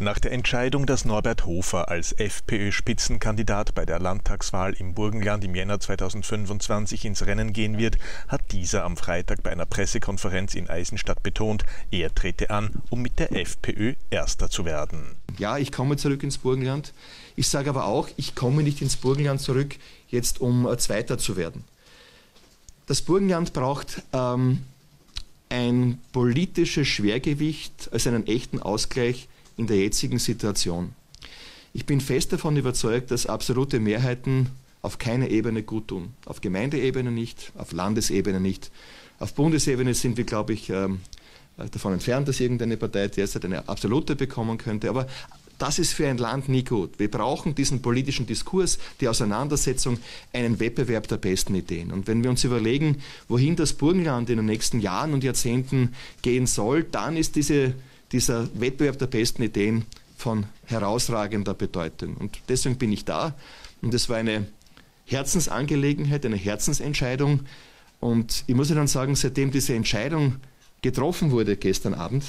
Nach der Entscheidung, dass Norbert Hofer als FPÖ-Spitzenkandidat bei der Landtagswahl im Burgenland im Jänner 2025 ins Rennen gehen wird, hat dieser am Freitag bei einer Pressekonferenz in Eisenstadt betont, er trete an, um mit der FPÖ Erster zu werden. Ja, ich komme zurück ins Burgenland. Ich sage aber auch, ich komme nicht ins Burgenland zurück, jetzt um Zweiter zu werden. Das Burgenland braucht ein politisches Schwergewicht als einen echten Ausgleich in der jetzigen Situation. Ich bin fest davon überzeugt, dass absolute Mehrheiten auf keiner Ebene gut tun. Auf Gemeindeebene nicht, auf Landesebene nicht. Auf Bundesebene sind wir, glaube ich, davon entfernt, dass irgendeine Partei derzeit eine absolute bekommen könnte. Aber das ist für ein Land nie gut. Wir brauchen diesen politischen Diskurs, die Auseinandersetzung, einen Wettbewerb der besten Ideen. Und wenn wir uns überlegen, wohin das Burgenland in den nächsten Jahren und Jahrzehnten gehen soll, dann ist dieser Wettbewerb der besten Ideen von herausragender Bedeutung. Und deswegen bin ich da. Und es war eine Herzensangelegenheit, eine Herzensentscheidung. Und ich muss Ihnen sagen, seitdem diese Entscheidung getroffen wurde gestern Abend,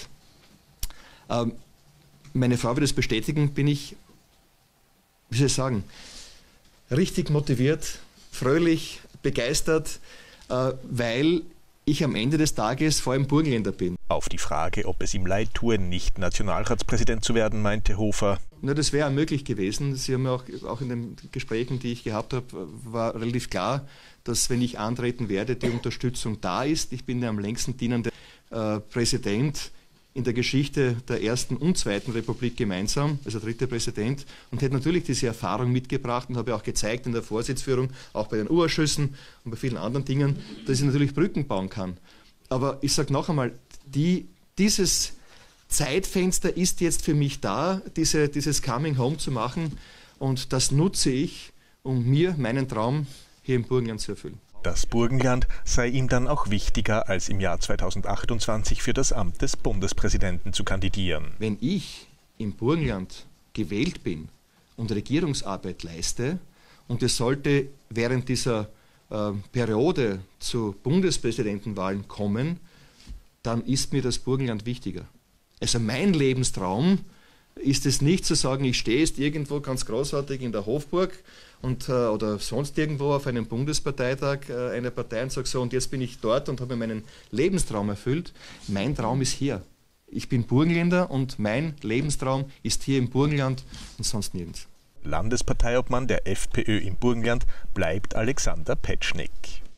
meine Frau wird es bestätigen, bin ich, wie soll ich sagen, richtig motiviert, fröhlich, begeistert, weil ich am Ende des Tages vor allem Burgenländer bin. Auf die Frage, ob es ihm leid tue, nicht Nationalratspräsident zu werden, meinte Hofer: Na, das wäre möglich gewesen. Sie haben ja auch in den Gesprächen, die ich gehabt habe, war relativ klar, dass, wenn ich antreten werde, die Unterstützung da ist. Ich bin der am längsten dienende Präsident in der Geschichte der Ersten und Zweiten Republik gemeinsam, also dritter Präsident, und hätte natürlich diese Erfahrung mitgebracht und habe auch gezeigt in der Vorsitzführung, auch bei den U-Ausschüssen und bei vielen anderen Dingen, dass ich natürlich Brücken bauen kann. Aber ich sage noch einmal, dieses Zeitfenster ist jetzt für mich da, dieses Coming Home zu machen, und das nutze ich, um meinen Traum hier im Burgenland zu erfüllen. Das Burgenland sei ihm dann auch wichtiger, als im Jahr 2028 für das Amt des Bundespräsidenten zu kandidieren. Wenn ich im Burgenland gewählt bin und Regierungsarbeit leiste, und es sollte während dieser Periode zu Bundespräsidentenwahlen kommen, dann ist mir das Burgenland wichtiger. Also mein Lebenstraum ist es nicht zu sagen, ich stehe jetzt irgendwo ganz großartig in der Hofburg oder sonst irgendwo auf einem Bundesparteitag einer Partei und sage so, und jetzt bin ich dort und habe meinen Lebenstraum erfüllt. Mein Traum ist hier. Ich bin Burgenländer und mein Lebenstraum ist hier im Burgenland und sonst nirgends. Landesparteiobmann der FPÖ im Burgenland bleibt Alexander Petschnik.